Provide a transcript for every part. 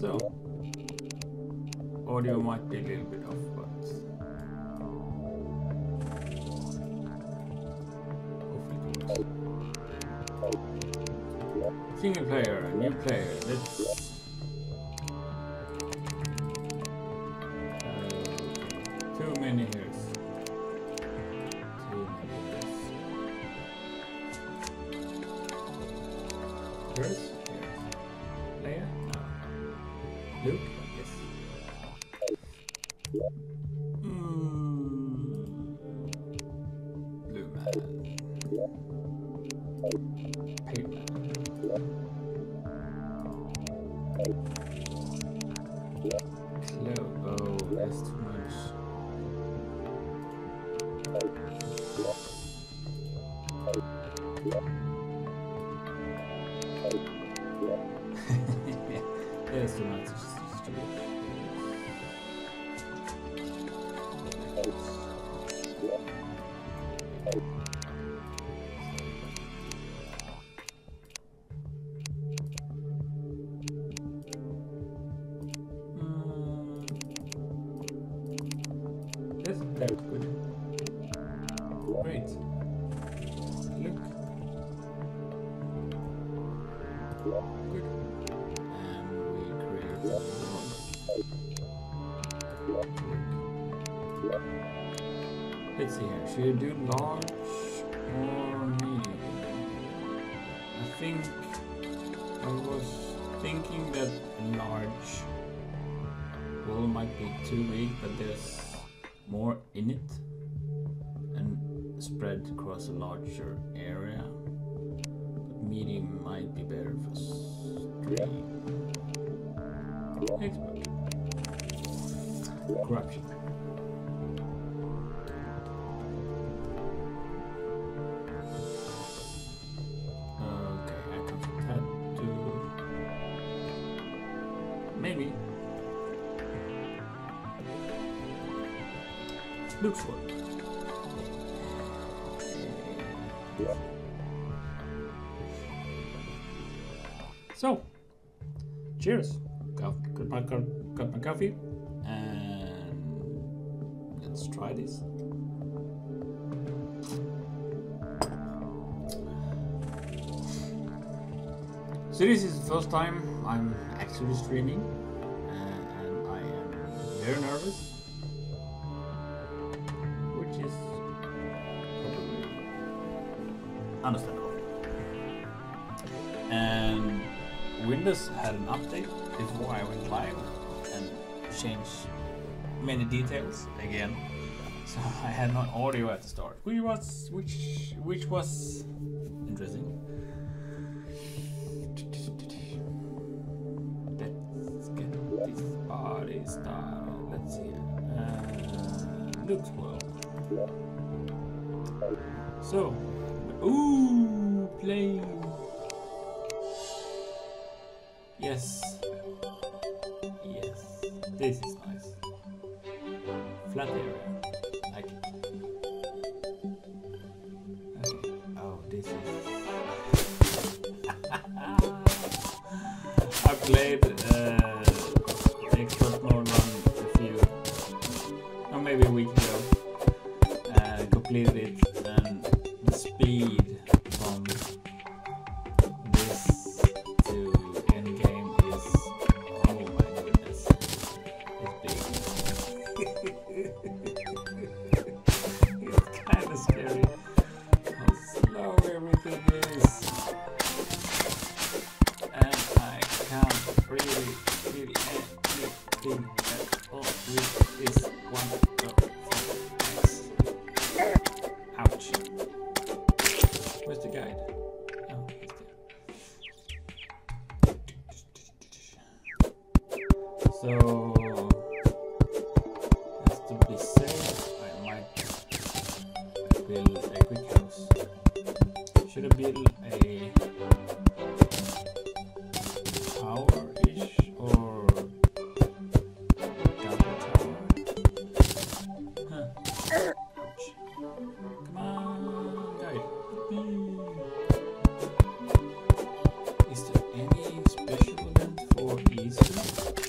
So, audio might be a little bit off, but hopefully it works. Single player, new player. Let's. Too many hairs. Too many hairs. Hairs? Yes. Leia? No. Luke? Yes. Blue man. Pale man. Clove. Oh, that's too much. There's too much. Yes, that's good. Great. Look. Good. And we create one. Let's see here. Should I do large or medium? I think I was thinking that large wall might be too big, but there's more in it and spread across a larger area. But medium might be better for stream. Expert. Corruption. Okay, I can tattoo. Maybe. Looks good. So, cheers. Got my coffee, and let's try this. So this is the first time I'm actually streaming, and I am very nervous. Is probably understandable. And Windows had an update before I went live and changed many details again. So I had no audio at the start, which was interesting. Let's get this party started. Let's see. Looks well. So, ooh, plane. Yes, yes, this is nice. Flat area, like it. Okay. Oh, this is. I played the expert mode one maybe a week ago. Completed it, and the speed from this to end game is, oh my goodness, it's big. It's kind of scary how slow everything is, and I can't really anything at all with this one. Ouch. Where's the guide? Oh, it's there. So, just to be safe, I might build a quick house. Should I build a tower-ish or double tower? Huh. Come on, guide. Is there any special event for Easter?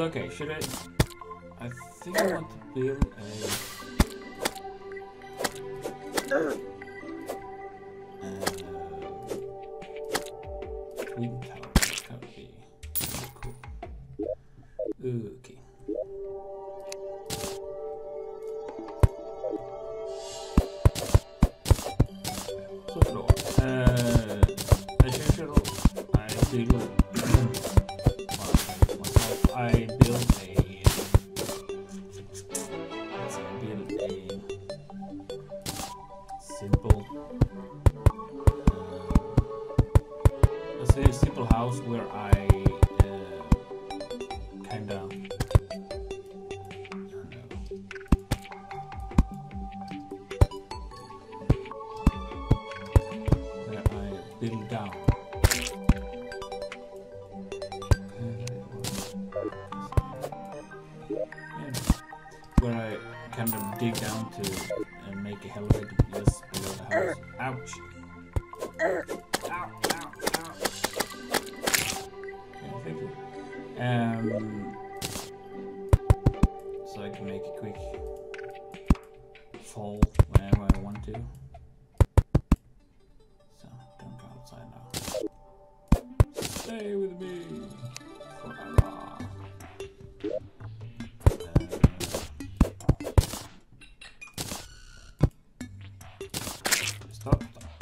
okay, should I think I want to build a twin tower. That would be cool. Okay. So floor. As usual, I build. I build a. Let's say I build a simple. Let's say a simple house where I kinda. Build down. Where I kind of dig down to and make a elevator just below the house. Ouch! Ow! Ow! Ow! Okay, thank you. So I can make a quick fall whenever I want to. Outside now. Stay with me forever. Stop.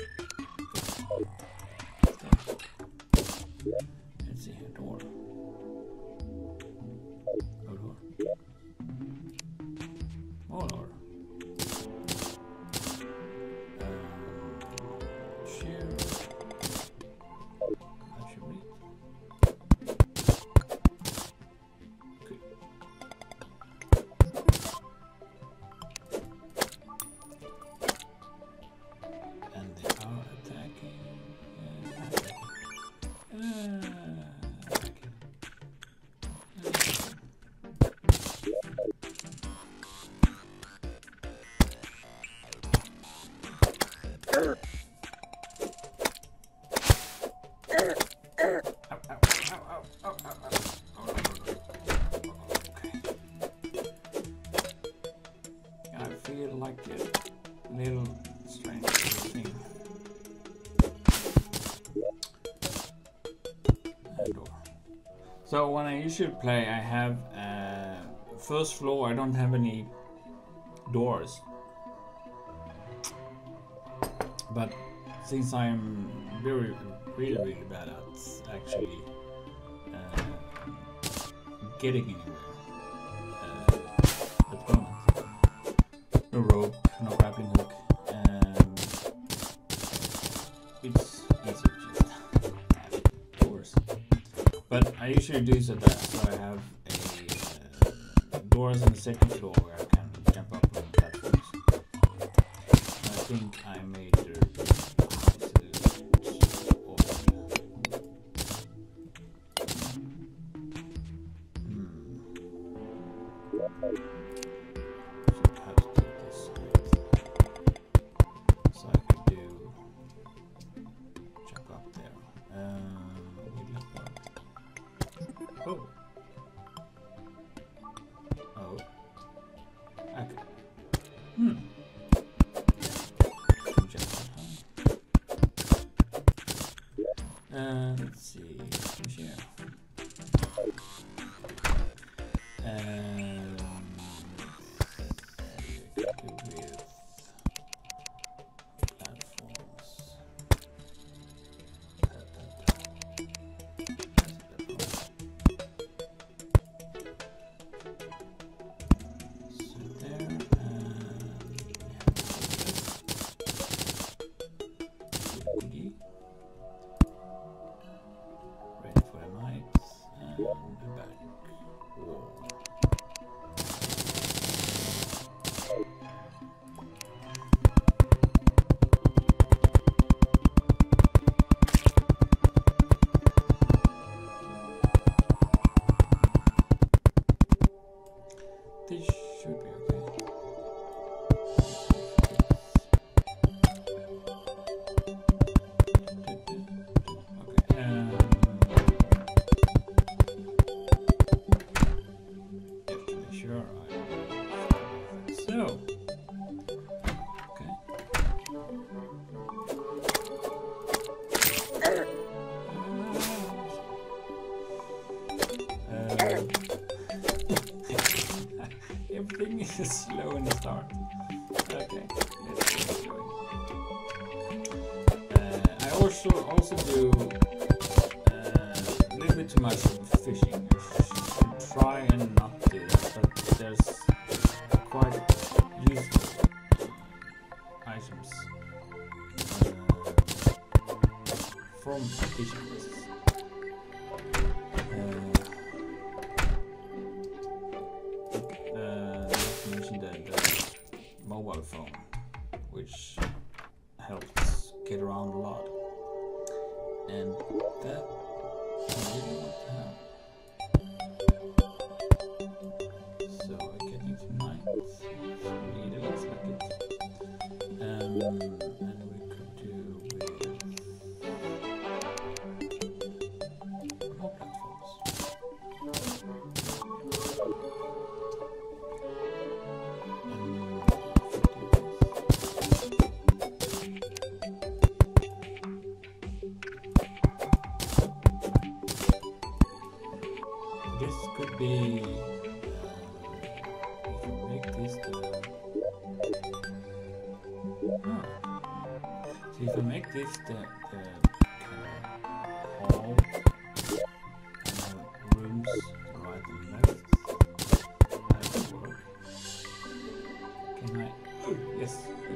Let's see here, door. Oh, door. More door. Share. I feel like a little strange thing. Door. So when I usually play, I have first floor. I don't have any doors, but since I'm really bad at actually getting anywhere at the moment. No rope, no grappling hook, it's easy to just have doors. But I usually do so I have a doors on the second floor where I can jump up on platforms. And I think I made the let's see, share. With platforms. So there, start. Okay, let's get going. I also do a little bit too much fishing. I should try and not do that, but there's quite useful items from fishing quests. The mobile phone, which helps get around a lot, and that I really want to have. So I get into mines. It looks like it. And we could do with more platforms. This could be if you make this the so if you make this the hall rooms right and left, that could work. Can I? Oh, yes.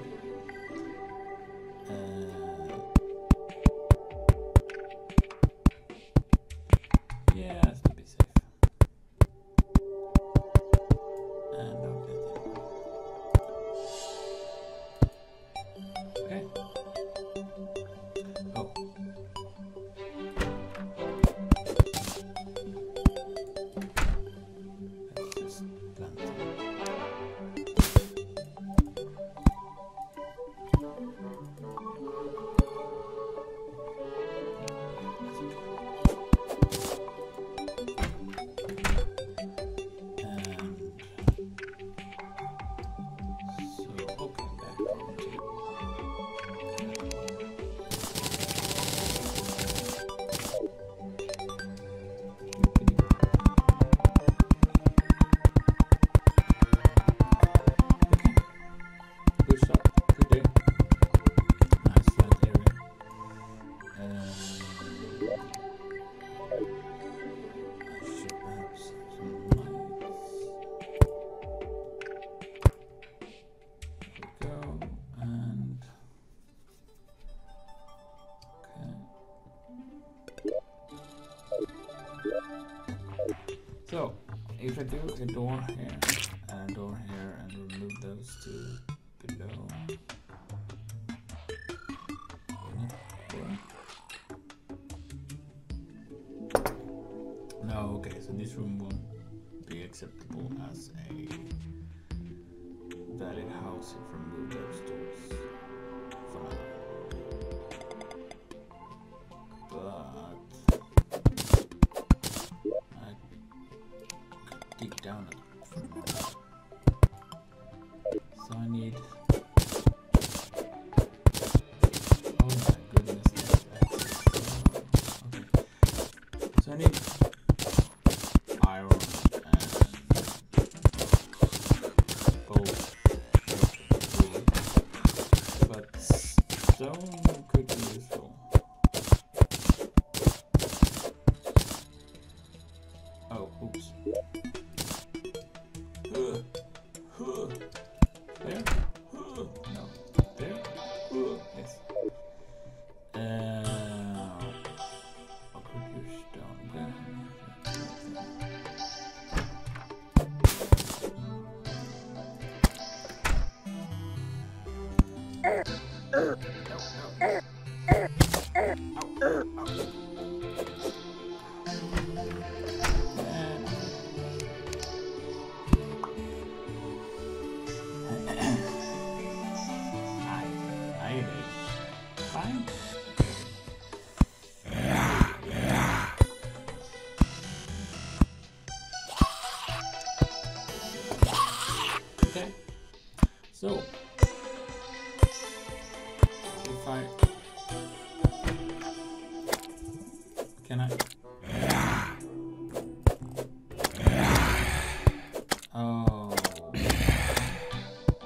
Yeah, that's to be safe. And I'll get it. Okay. Oh. Let's just plant it. So, if I do a door here and a door here and remove those two below, no, okay, so this room won't be acceptable as a valid house if I remove those doors for now. Dig down it. So I need. Oh my goodness, that's okay. So I need iron and both, but stone could be useful. Oh, oops. There? No. There? Yes. I could use stone then. Fine. Okay. So if I can I oh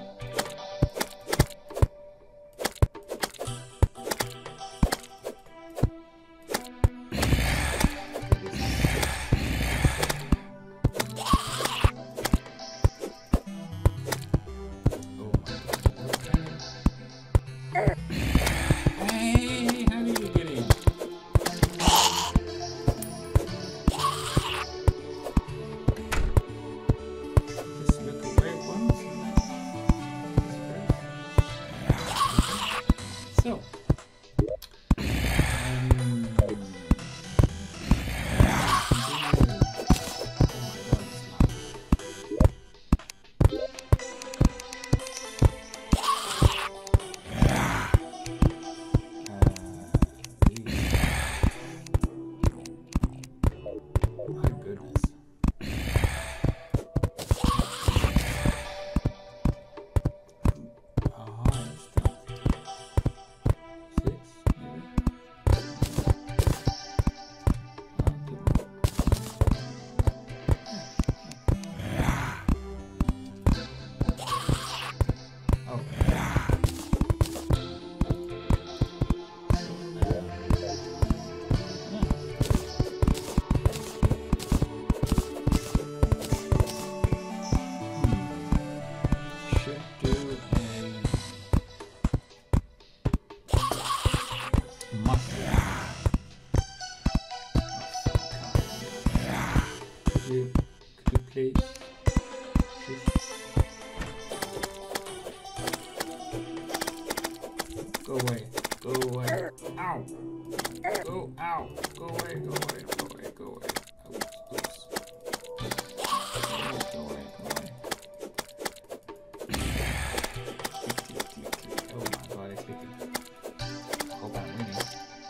Go away. Go away. Ow. Go. Ow. Go away. Go away. Go away. Go away. Oops. Go away. Go away. Oh my god, it's clicking. Hope I'm winning.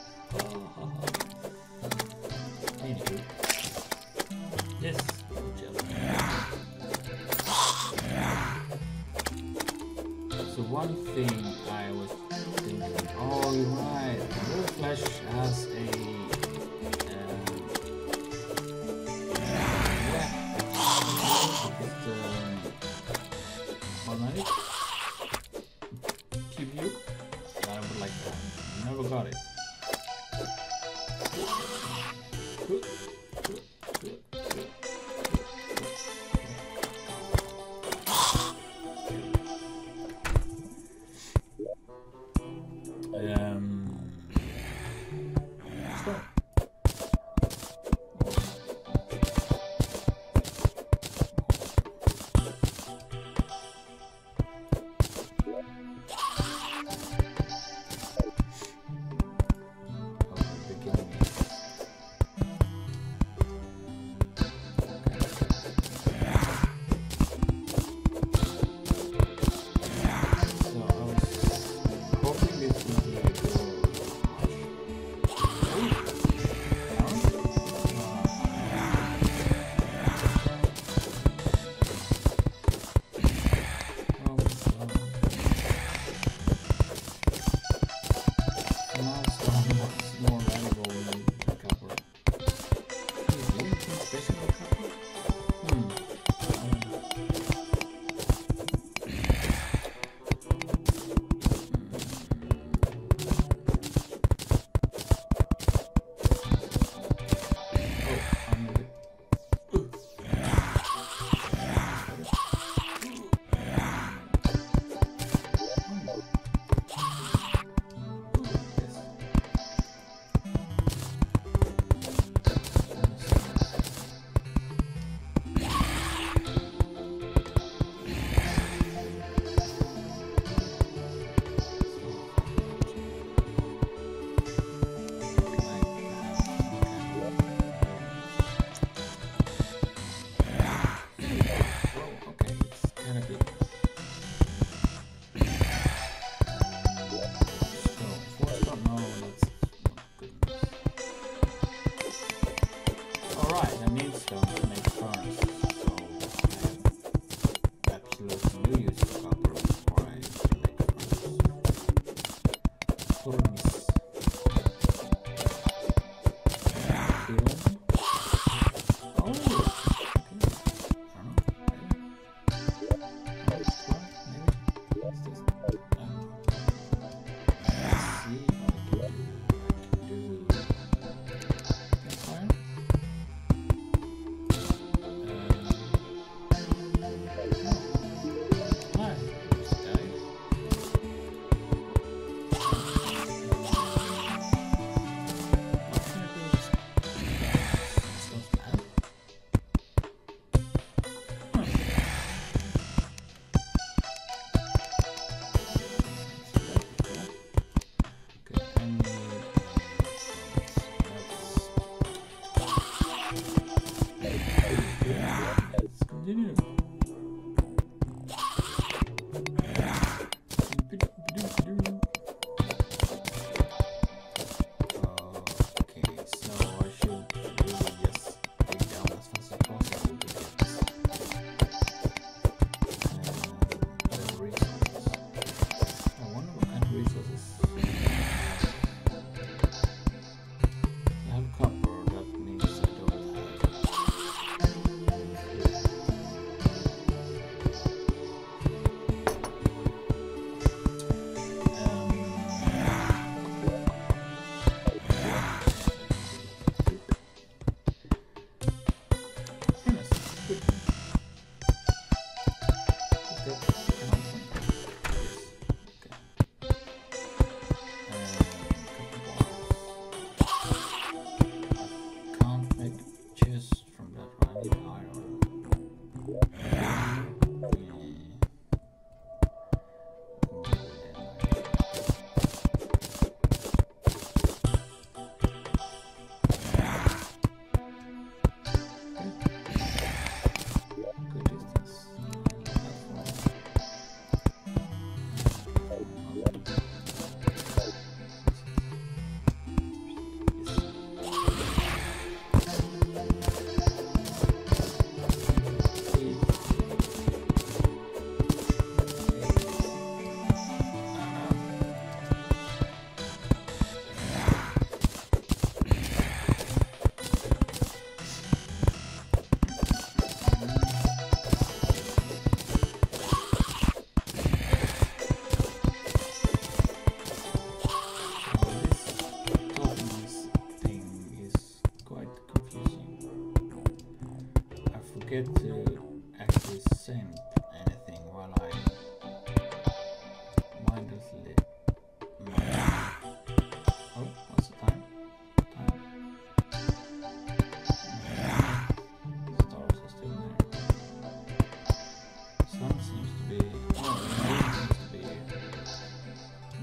Anywho. Yes. So one thing I was thinking, oh right, Blue Flash has a automatic cube view. I would like that. Never got it.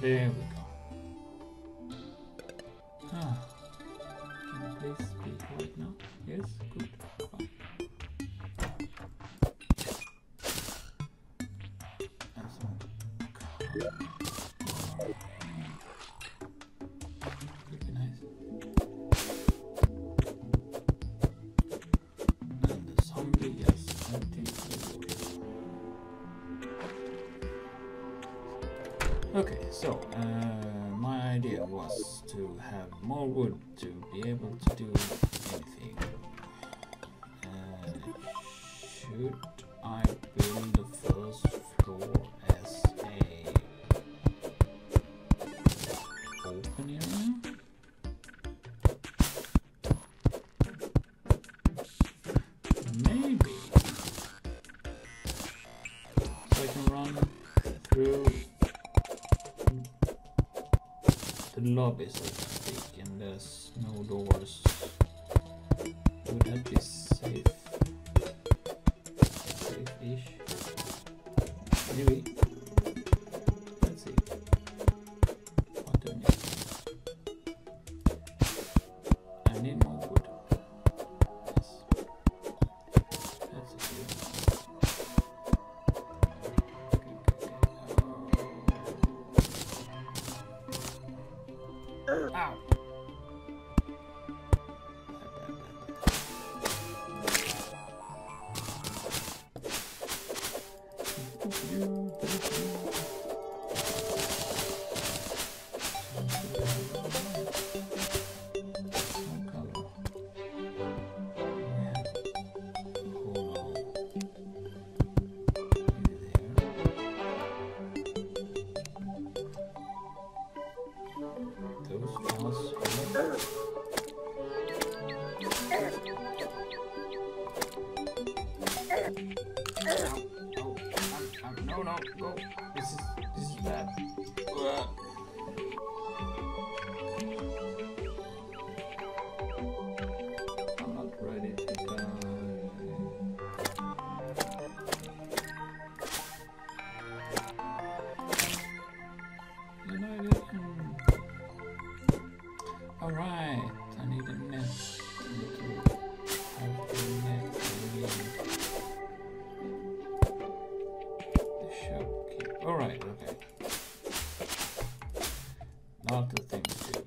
There we go. Ah. Can you please be quiet now? Yes? Good. Fine. And some pretty nice. And the zombie, yes, empty. Okay, so my idea was to have more wood to be able to do anything. Should I build the first floor as a open area? Maybe. So I can run through the lobby, so to speak, and there's no doors. Would that be safe? Safe-ish? Maybe. Let's see. What do I need? I need more wood. Yes. That's it. Ow! No, go. This is bad. I'm not ready to go. United. Alright, I need a net. I need to have the net. Alright, okay. Not the thing to do.